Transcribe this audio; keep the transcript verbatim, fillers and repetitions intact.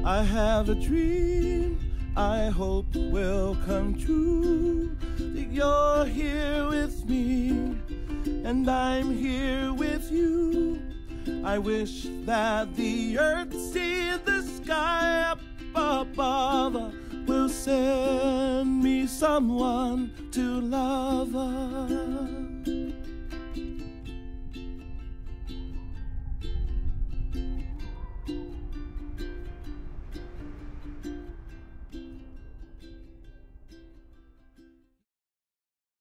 I have a dream I hope will come true. That you're here with me and I'm here with you. I wish that the earth see the sky up above will send me someone to love us.